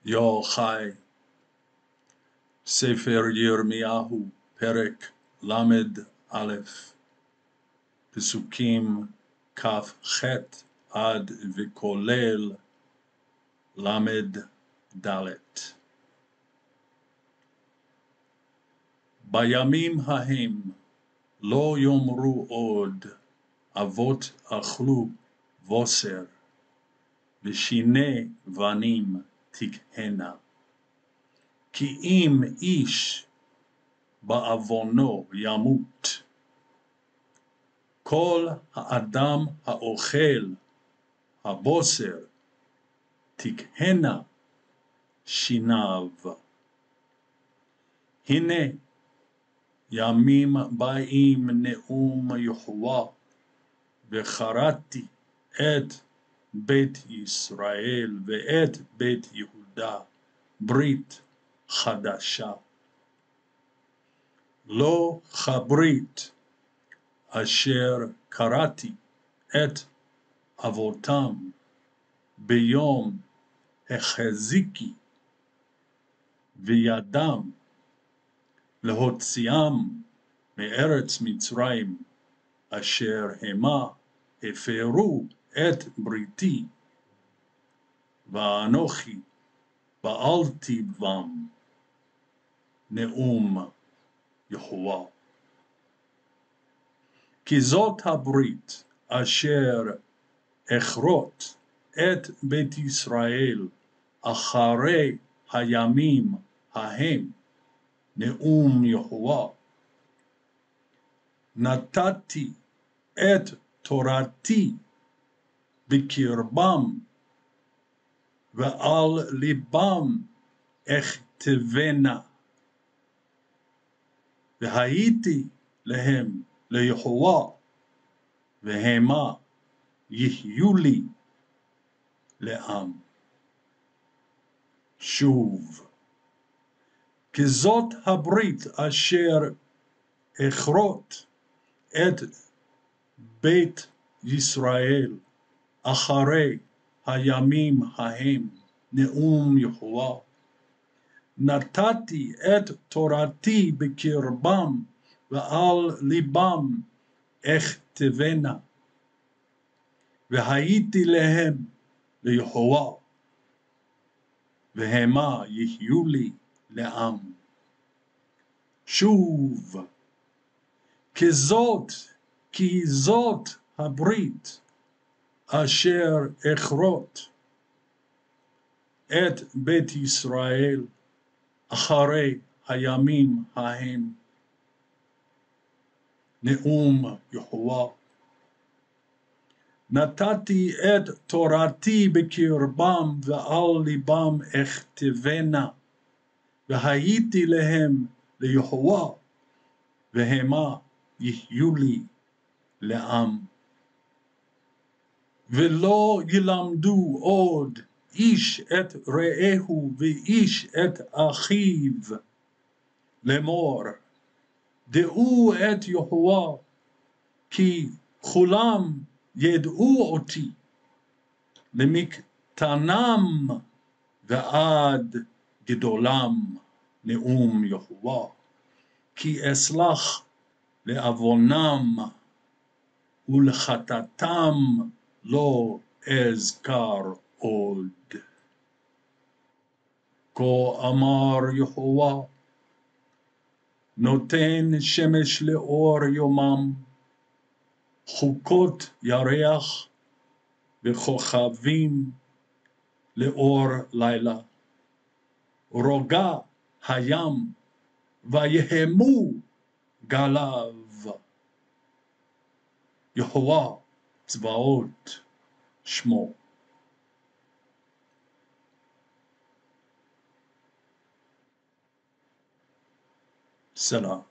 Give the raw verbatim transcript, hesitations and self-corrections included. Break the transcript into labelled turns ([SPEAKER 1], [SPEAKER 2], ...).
[SPEAKER 1] יוחאי, ספר ירמיהו, פרק למד א', פסוקים כ"ח עד וכולל למד ד'. בימים ההם לא יאמרו עוד אבות אכלו בוסר, ושיני בנים תקהנה. כי אם איש בעוונו ימות, כל האדם האוכל הבוסר תקהנה שיניו. הנה ימים באים נאום יהוה, וחרתי את בית ישראל ואת בית יהודה ברית חדשה. לא כברית אשר קראתי את אבותם ביום החזיקי וידם להוציאם מארץ מצרים, אשר המה הפרו את בריתי, ואנוכי פעלתי בם. נאום יהוה. כי זאת הברית אשר אכרות את בית ישראל אחרי הימים ההם. נאום יהוה. נתתי את תורתי בקרבם, ועל ליבם אכתבנה, והייתי להם ליהוה, והמה יהיו לי לעם. שוב, כי זאת הברית אשר אכרות את בית ישראל אחרי הימים ההם. נאום יהוה. נתתי את תורתי בקרבם, ועל ליבם אכתבנה, והייתי להם ליהוה, והמה יהיו לי לעם. שוב, כי זאת, כי זאת הברית אשר אכרות את בית ישראל אחרי הימים ההם. נאום יהוה. נתתי את תורתי בקרבם, ועל ליבם אכתבנה, והייתי להם ליהוה, והמה יהיו לי לעם. ולא ילמדו עוד איש את רעהו ואיש את אחיו לאמור, דעו את יהוה, כי כולם ידעו אותי, למקטנם ועד גדולם. נאום יהוה. כי אסלח לעוונם ולחטאתם לא אזכר עוד. כה אמר יהוה, נותן שמש לאור יומם, חוקות ירח וכוכבים לאור לילה. רוגע הים ויהמו גליו. יהוה צבאות שמו. סלאם.